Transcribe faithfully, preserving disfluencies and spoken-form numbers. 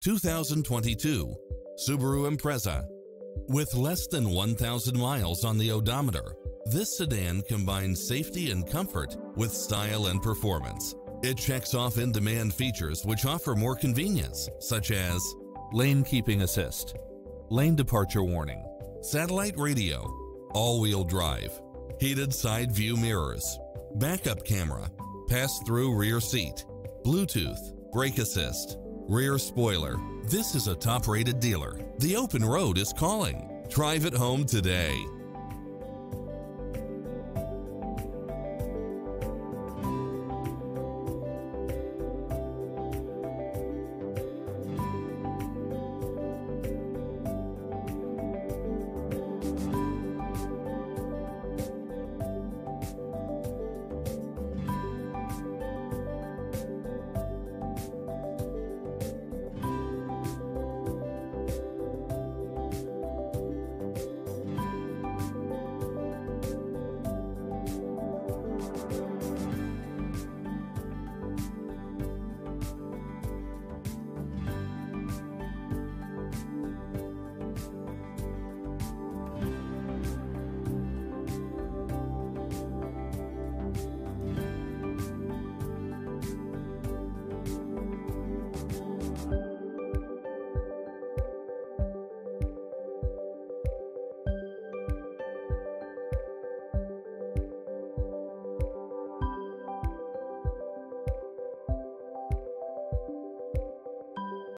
two thousand twenty-two Subaru Impreza. With less than one thousand miles on the odometer, this sedan combines safety and comfort with style and performance. It checks off in-demand features which offer more convenience, such as lane keeping assist, lane departure warning, satellite radio, all-wheel drive, heated side view mirrors, backup camera, pass-through rear seat, Bluetooth, brake assist, rear spoiler. This is a top-rated dealer. The open road is calling. Drive it home today.